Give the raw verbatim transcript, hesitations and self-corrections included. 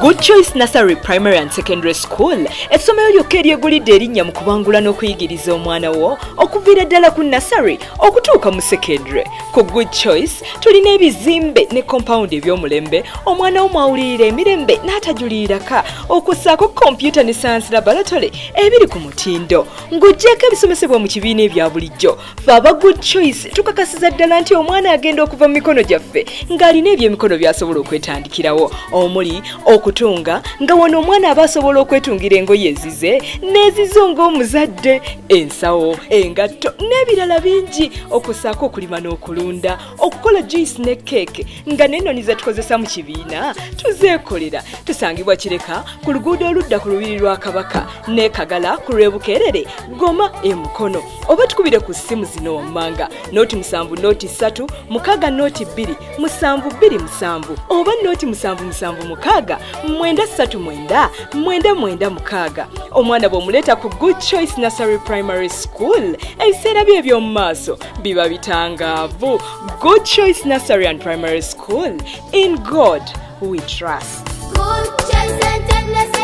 Good Choice Nursery Primary and Secondary School essomero lyokka eryegulidde erinnya mu kubangula n'okuyigiriza omwana wo okuviira ddala ku nursery okutuuka mu secondary. Ku Good Choice tulina ebizimbe ne compound eby'omulembe omwana wo mwawulirira emirembe n'atajuliriraka okussaako computer ne science laboratory ebiri ku mutindo ng'oggyeko ebisomesebwa mu kibiina ebya bulijjo. Ffe aba Good Choice tukakasiza ddala nti omwana agenda okuva mu mikono gyaffe ng'alina ebyemikono by'asobola okwetandikirawo omuli okutunga nga wano omwana aba asobola okwetungira engoye ezize n'ezizo ng'omuzadde, ensawo, engatto n'ebirala bingi okussaako okulima n'okulunda, okukola juice ne keeke nga n'ennoni ze tukozesa mu kibiina tuzeekolera. Tusangibwa Kireka ku luguudo oludda ku lubiri lwa Kabaka ne Kagala ku Lwebukerere Goma e Mukono, oba tukubire ku ssimu zino wammanga nooti musanvu nooti ssatu mukaaga nooti bbiri musanvu bbiri musanvu oba nooti musanvu musanvu mukaaga mwenda ssatu mwenda mwenda mwenda mukaaga. Omwana bw'omuleeta ku Good Choice Nursery Primary School ebiseera bye eby'omu maaso biba bitangaavu. Good Choice Nursery and Primary School, in God we trust. Good Choice and